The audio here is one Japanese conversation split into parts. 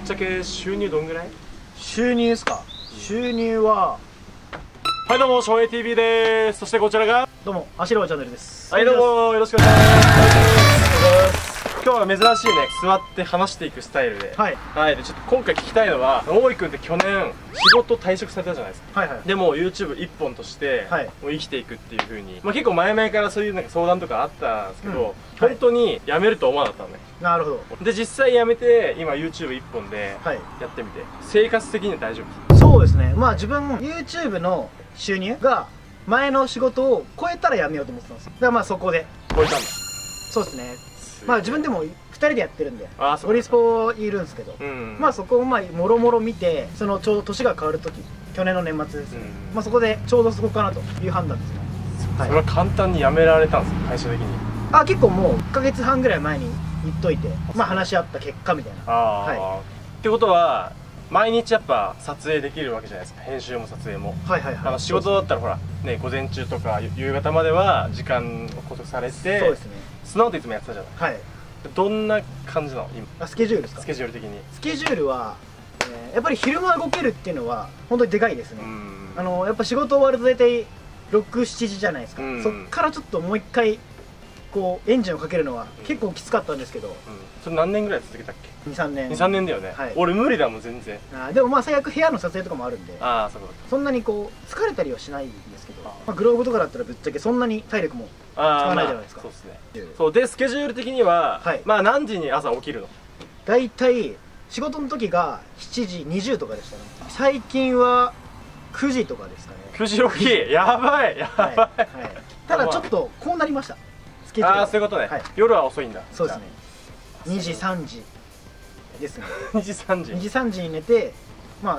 っちゃけ収入どんぐらい？ 収入ですか？収入は、 はい、どうも、翔平 TV です。そしてこちらが、 どうも、アシローチャンネルです。 はい、どうも、よろしくお願いします。今日は珍しいね、座って話していくスタイルで。はい。で、ちょっと今回聞きたいのは、大井くんって去年、仕事退職されたじゃないですか。はいはい。でも、YouTube 一本として、もう生きていくっていう風に、結構前々からそういうなんか相談とかあったんですけど、本当に辞めると思わなかったのね。なるほど。で、実際辞めて、今 YouTube 一本でやってみて、生活的には大丈夫？ そうですね。まあ自分、YouTube の収入が、前の仕事を超えたら辞めようと思ってたんですよ。だからまあそこで。 超えたんだ。 そうですね。まあ自分でも2人でやってるんで、オリスポいるんですけど、まあそこをまあもろもろ見て、そのちょうど年が変わる時、去年の年末ですね、まあそこでちょうどそこかなという判断ですね。 それは簡単に辞められたんですか、会社的に？ 結構もう1ヶ月半ぐらい前に言っといて、まあ話し合った結果みたいな。 ってことは毎日やっぱ撮影できるわけじゃないですか、編集も撮影も。仕事だったらほらね、午前中とか夕方までは時間を拘束されて、そうですね、その後いつもやってたじゃない。どんな感じなの今？スケジュールですか？スケジュール的に。スケジュールはやっぱり昼間動けるっていうのは本当にでかいですね。やっぱ仕事終わると大体6、7時じゃないですか。そっからちょっともう一回こうエンジンをかけるのは結構きつかったんですけど。 それ何年ぐらい続けたっけ？2、3年。2、3年だよね。俺無理だもん全然。 でもまあ最悪部屋の撮影とかもあるんで、そんなにこう疲れたりはしないんですけど、グローブとかだったらぶっちゃけそんなに体力も使わないじゃないですか。そうですね。そうで、スケジュール的にはまあ何時に朝起きるの？大体仕事の時が7時20とかでしたね。最近は9時とかですかね。9時起き、やばいやばい。ただちょっとこうなりました。スケジュール。そういうことね。夜は遅いんだ。そうですね。2時3時ですね。2時3時。2時3時に寝て、まあ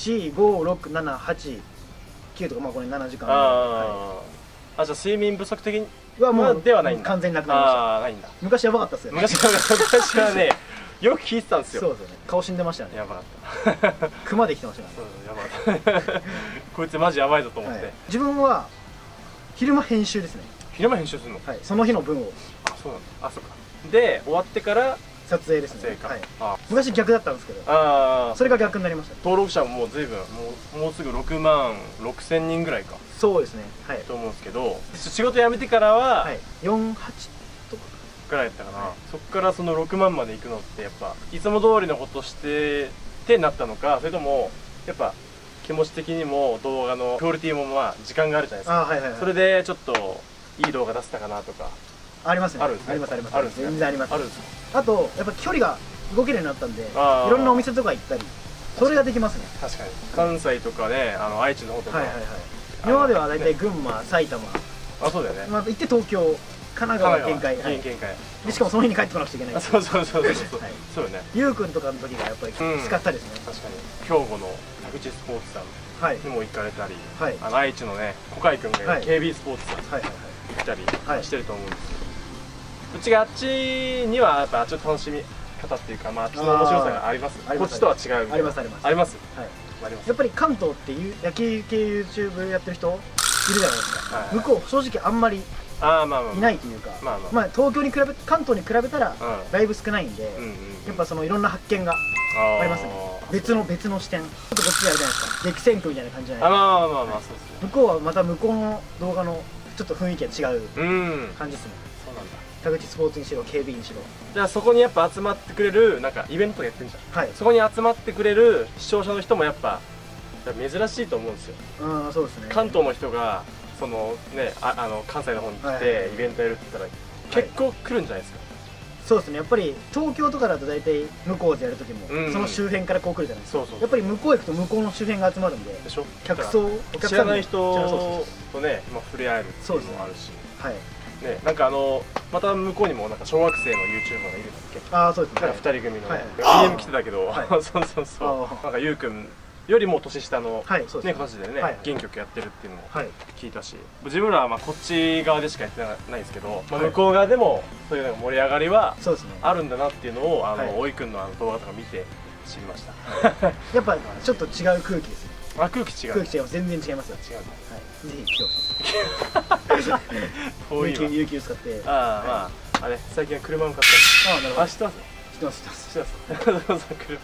3、4、5、6、7、8、9とか、まあこれ7時間。じゃあ睡眠不足的にはもうではないんだ。完全になくなりました。ないんだ。昔やばかったっすよね。昔はね、よく聞いてたんですよ。そうですよね。顔死んでましたね。やばかった。熊できてましたからね。やばかった。こいつマジやばいぞと思って。自分は昼間編集ですね。昼間編集するの？はい。その日の分を。あ、そうなんだ。あ、そうか。で、終わってから撮影ですね。昔逆だったんですけど、それが逆になりました。登録者ももう随分、もうすぐ6万6千人ぐらいか。そうですね。はい。と思うんですけど、仕事辞めてからは4、8とかぐらいだったかな。そこからその6万まで行くのってやっぱいつも通りのことしてってなったのか、それともやっぱ気持ち的にも動画のクオリティもまあ時間があるじゃないですか。それでちょっといい動画出せたかなとか。ありますね。ありますあります。全然あります。あとやっぱ距離が動けるようになったんで、いろんなお店とか行ったり、それができますね。確かに。関西とかね、愛知の方とか。今までは大体群馬、埼玉。そうだよね。行って東京、神奈川、県外。でしかもその日に帰ってこなくちゃいけない。そうそうそうそう。そうよね。ゆうくんとかの時がやっぱりきつかったですね。確かに。兵庫の田口スポーツさんにも行かれたり、愛知のね、小海くんが KB スポーツさん行ったりしてると思うんですけど。うちがあっちにはやっぱあっちの楽しみ方っていうか、まああっちの面白さがあります。こっちとは違う。ありますあります。あります。はい。やっぱり関東っていう野球系 YouTube やってる人いるじゃないですか。向こう正直あんまりいないというか、まあ東京に比べ関東に比べたらだいぶ少ないんで、やっぱそのいろんな発見がありますね。別の視点。ちょっとこっちでやるじゃないですか。激戦区みたいな感じじゃないですか。まあそうですね。向こうはまた向こうの動画のちょっと雰囲気が違う感じですね。そうなんだ。田口スポーツにしろ KB にしろ。じゃあそこにやっぱ集まってくれるなんかイベントやってるじゃん。そこに集まってくれる視聴者の人もやっぱ珍しいと思うんですよ。そうですね。関東の人がそのね関西の方に来てイベントやるって言ったら結構来るんじゃないですか。そうですね。やっぱり東京とかだと大体向こうでやる時もその周辺からこう来るじゃないですか。やっぱり向こう行くと向こうの周辺が集まるんで、客層お客さん知らない人とね触れ合えるっていうのもあるし。はい。ね、なんかまた向こうにもなんか小学生の YouTuber がいるんだっけ？そうですね。なんか2人組の DM 来てたけど、そうそうそう。なんかゆうくんよりも年下のね形でね原曲やってるっていうのも聞いたし、自分らはまあこっち側でしかやってないですけど、向こう側でもそういう盛り上がりはあるんだなっていうのを大井くんの動画とか見て知りました。やっぱちょっと違う空気ですね。空気違う。空気違う。全然違いますよ。違う。ぜひ来てほしいです。有給使って。まああれ最近は車も買ったり。なるほど。知ってます。知ってます。知ってます。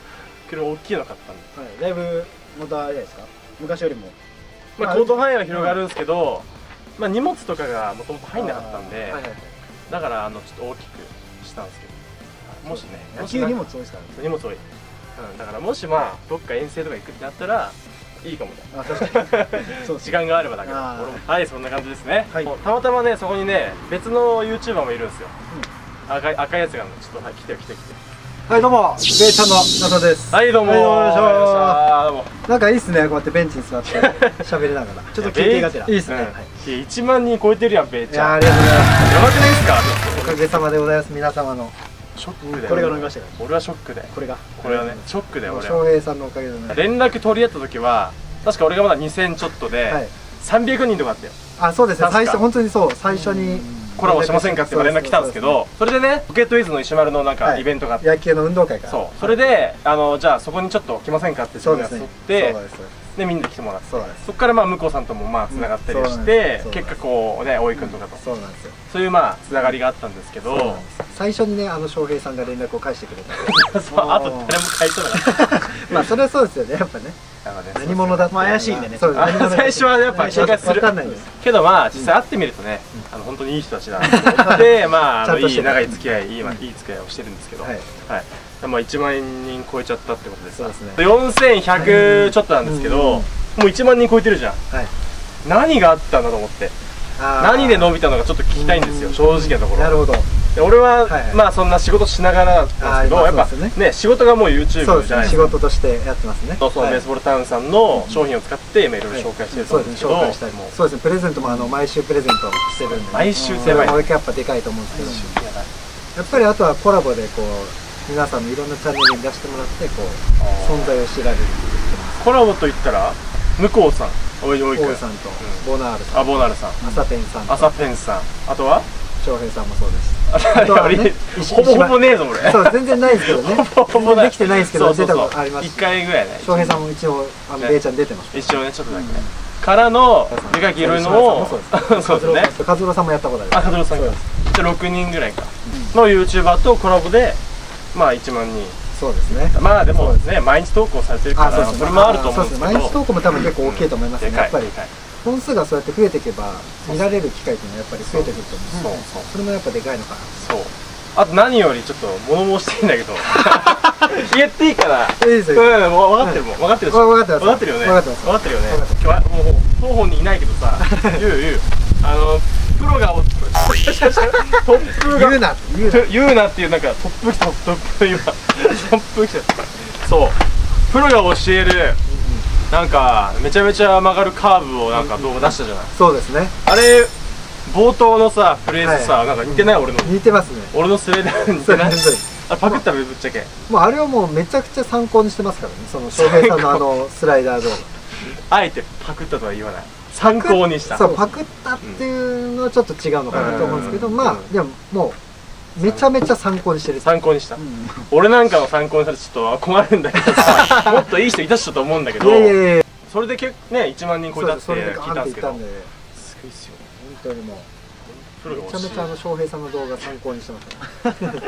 車大きいの買ったんで、だいぶまたあれですか、昔よりもまあ行動範囲は広がるんですけど、まあ荷物とかがもともと入んなかったんで、だからちょっと大きくしたんですけど、もしね、 野球荷物多いですからね。 荷物多い、だからもしまあどっか遠征とか行くってなったらいいかもね。時間があればだけど。はい、そんな感じですね。たまたまね、そこにね、別の YouTuber もいるんですよ。赤いやつがちょっと来て。 はい、どうも、ベイちゃんの中です。 はい、どうも。 なんかいいっすね、こうやってベンチに座って喋りながら。ちょっと休憩がてら。いいっすね。 1万人超えてるやん、ベイちゃん。 ありがとうございます。 やばくないですか？ おかげさまでございます、皆様の。 ショックで。 これが飲みましたよ。 俺はショックで。これはね、ショックで俺。 翔平さんのおかげでね。 連絡取り合った時は、確か俺がまだ2000ちょっとで、300人とかあったよ。 あ、そうですね、最初、本当にそう、最初に。 コラボしませんかって連絡来たんですけど、それでね、ポケットウィズの石丸のなんかイベントがあって、 野球の運動会から、 そう、それでじゃあそこにちょっと来ませんかって自分が誘って、でみんなで来てもらって、そこからまあ向こうさんともまあつながったりして、結果こうね、大井君とかとそういうまあつながりがあったんですけど、 最初にね、翔平さんが連絡を返してくれた。 そう、あと誰も返さなかった。 まあそれはそうですよね、やっぱね。何者だって怪しいんでね。最初はやっぱ警戒するけど、まあ実際会ってみるとね、本当にいい人たちだなと思って、まあいい長い付き合い、いい付き合いをしてるんですけど、はい、まあ1万人超えちゃったってことです。4100ちょっとなんですけど、もう1万人超えてるじゃん。何があったんだと思って、何で伸びたのかちょっと聞きたいんですよ、正直なところ。なるほど。俺はまあそんな仕事しながらなんですけど、やっぱね、仕事がもう YouTube じゃないですか。仕事としてやってますね。そうそう、ベースボールタウンさんの商品を使っていろいろ紹介してるんですけど、そうですね、プレゼントも毎週プレゼントしてるんで、毎週やばい。やっぱでかいと思うんですけど、やっぱりあとはコラボでこう皆さんのいろんなチャンネルに出してもらってこう存在を知られるって言ってます。コラボといったら向こうさん、おいさんとボナールさん、ボナールさん、朝ペンさん、あとは翔平さんもそうです。ほぼほぼねえぞ俺。そう、全然ないですけどね。ほぼできてないですけど、出たことあります。1回ぐらいね。翔平さんも一応ベイちゃん出てます。一応ね、ちょっとだけね。からのでかい黄色いのもそうですね。カズロさんもやったことある。あ、カズロさんが。じゃあ6人ぐらいかの YouTuber とコラボでまあ1万人。そうですね。まあでもね、毎日投稿されてるからそれもあると思うんですけど、毎日投稿も多分結構大きいと思いますね。やっぱり本数がそうやって増えていけば見られる機会っていうのはやっぱり増えてくると思うんですよ。それもやっぱでかいのかな。そう。あと何よりちょっと物申していいんだけど、言っていいかな。いいですよ。分かってるもん。分かってるでしょ。分かってるよね。分かってるよね。今日はもう当本にいないけどさ、言うプロがトップが言うなっていうなんかトップ今トップ来た。そう。プロが教えるなんかめちゃめちゃ曲がるカーブをなんか動画出したじゃない。そうですね。あれ冒頭のさフレーズさなんか似てない？俺の似てますね。俺のスレーダー似てない？あれパクったべぶっちゃけ。もうあれはもうめちゃくちゃ参考にしてますからね。その翔平さんのスライダー動画。あえてパクったとは言わない。参考にした。そうパクったっていうのはちょっと違うのかなと思うんですけど、まあでももうめちゃめちゃ参考にしてる。参考にした。俺なんかの参考にされてちょっと困るんだけどさ、もっといい人いた人と思うんだけど、それでね1万人超えたって聞いたんですけど、すごいっすよ。本当にもうめちゃめちゃ翔平さんの動画参考にしてますね。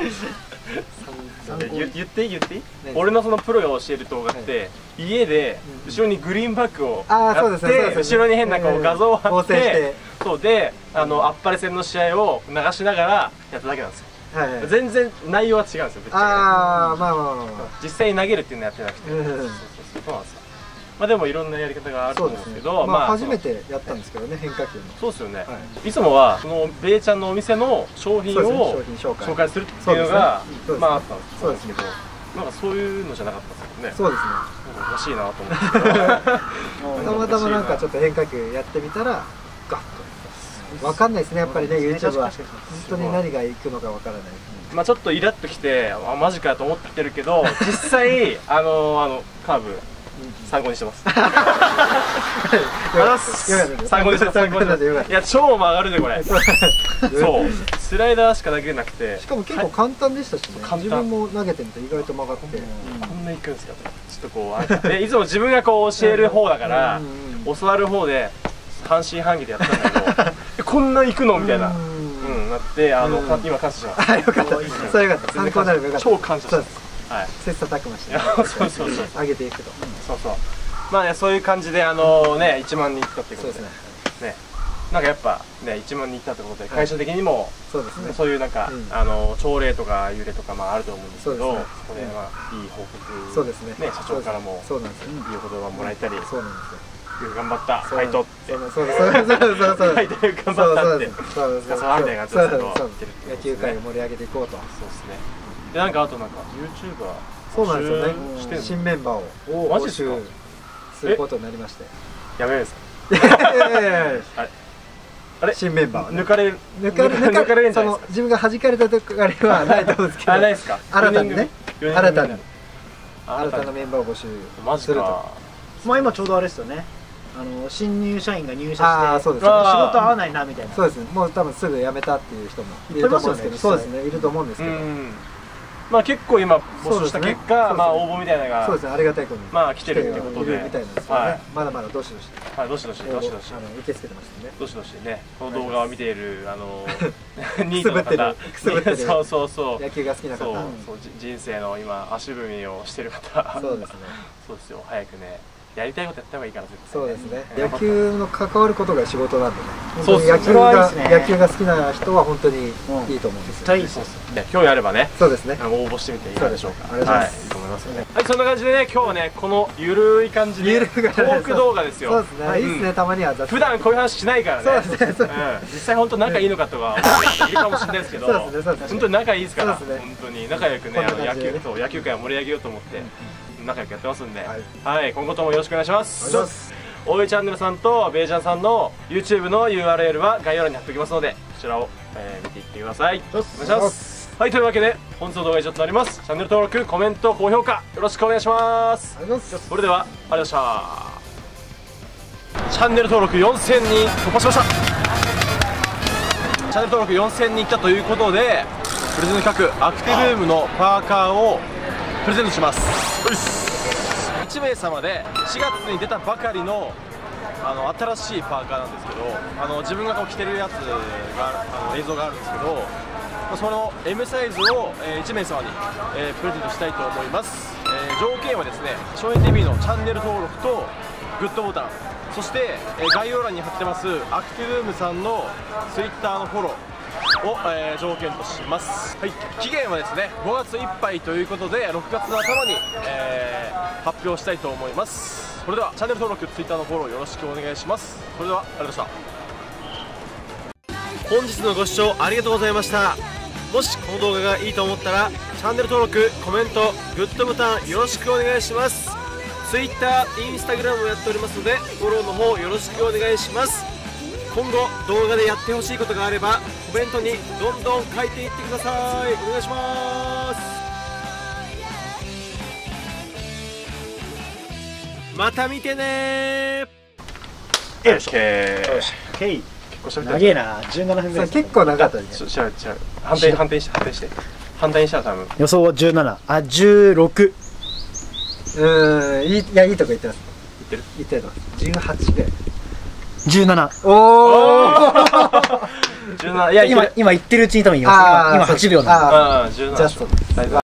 言っていい？俺のそのプロが教える動画って家で後ろにグリーンバックをやって後ろに変な画像を貼って、そうであっぱれ戦の試合を流しながらやっただけなんですよ。全然内容は違うんですよ。ああまあまあまあ実際に投げるっていうのやってなくて、そうなんですよ。まあでもいろんなやり方があると思うんですけど、まあ初めてやったんですけどね、変化球の。そうですよね。いつもはそのベイちゃんのお店の商品を紹介するっていうのがまああったんですけど、なんかそういうのじゃなかったですよね。そうですね。なんか欲しいなと思って。たまたまなんかちょっと変化球やってみたらガッと。わかんないですね、やっぱりね、YouTube は本当に何がいくのかわからない。まあちょっとイラッときて、あマジかと思ってるけど、実際カーブ参考にしてます。参考にしてます。いや超曲がるねこれ。そうスライダーしか投げなくて、しかも結構簡単でしたしね。自分も投げてみて意外と曲がって、こんないくんですかと。ちょっとこういつも自分がこう教える方だから教わる方で半信半疑でやったんだけど、こんな行くのみたいななって今感謝します。よかった。それよかった。参考になればよかった。超感謝します。 切磋琢磨して上げていくと。 そうそう、まあね、そういう感じでね1万人いったってことでね、なんかやっぱね1万人いったってことで会社的にもそういうなんか朝礼とか幽霊とかあると思うんですけど、そこでいい報告ね、社長からもいいお言葉もらえたり、頑張ったファイトって、ファイト頑張ったってそうみたいな感じですけど、 野球界を盛り上げていこうと。 そうですね。でなんかあとなんか YouTuber そうなんですよね、新メンバーを募集することになりまして。 やめるんですか？あれ新メンバー抜かれるんじゃないですか？ 自分が弾かれたとこあれはないと思うんですけど、 ないですか？ 新たにね、新たなメンバーを募集すると。まあ今ちょうどあれですよね、新入社員が入社して仕事合わないなみたいな。そうですね、もう多分すぐ辞めたっていう人もいると思うんですけど、そうですね、いると思うんですけど、 まあ結構今募集した結果、まあ応募みたいなのがそうですね、ありがたいことにまあ来てるってことでみたいなんですけどね、まだまだどしどしどしどし受け付けてますんで、 どしどしね、この動画を見ているニートの方、 くすぶってるそう野球が好きな方、 人生の今足踏みをしてる方、 そうですね、 そうですよ、早くねやりたいことやった方がいいから絶対。 そうですね、野球の関わることが仕事なんでね、本当に野球が好きな人は本当にいいと思うんですよ。 絶対興味あればね、 そうですね、 応募してみていかがでしょうか。 はい、いいと思いますね。はい、そんな感じでね、今日はねこのゆるい感じでトーク動画ですよ。 そうですね、いいですね、たまには。 普段こういう話しないからね。 そうですね、 実際本当仲いいのかとかいるかもしれないですけど、本当に仲いいですから、本当に仲良くね野球界を盛り上げようと思って仲良くやってますんで、はい、今後ともよろしくお願いします。大江チャンネルさんとベイジャンさんの YouTube の URL は概要欄に貼っておきますので、こちらを見ていってください。お願いします。はい、というわけで本日の動画は以上となります。チャンネル登録、コメント、高評価よろしくお願いします。それではありがとうございました。チャンネル登録4000人突破しました。チャンネル登録4000人いったということで、プレゼント企画アクティブームのパーカーをプレゼントします。1名様で4月に出たばかりの新しいパーカーなんですけど、自分が着てるやつが映像があるんですけど、その M サイズを1名様にプレゼントしたいと思います。条件はですね、少年 TV のチャンネル登録とグッドボタン、そして概要欄に貼ってますアクティブームさんの Twitter のフォローを、条件とします。はい、期限はですね5月いっぱいということで、6月の頭に、発表したいと思います。それではチャンネル登録、Twitter のフォローよろしくお願いします。それではありがとうございました。本日のご視聴ありがとうございました。もしこの動画がいいと思ったらチャンネル登録、コメント、グッドボタンよろしくお願いします。 Twitter、Instagram をやっておりますのでフォローの方よろしくお願いします。今後動画でやってほしいことがあればコメントにどんどん書いていってください。お願いします。また見てねー。よし、結構しゃべって長えな、17分ぐらい。結構長かったですね。 反転して反対にしたら多分予想は17、16。いや、いいとこ言ってます。言ってると18ぐらい。17。おお。17。いや、今言ってるうちに多分言います。今8秒なんで。ジャスト。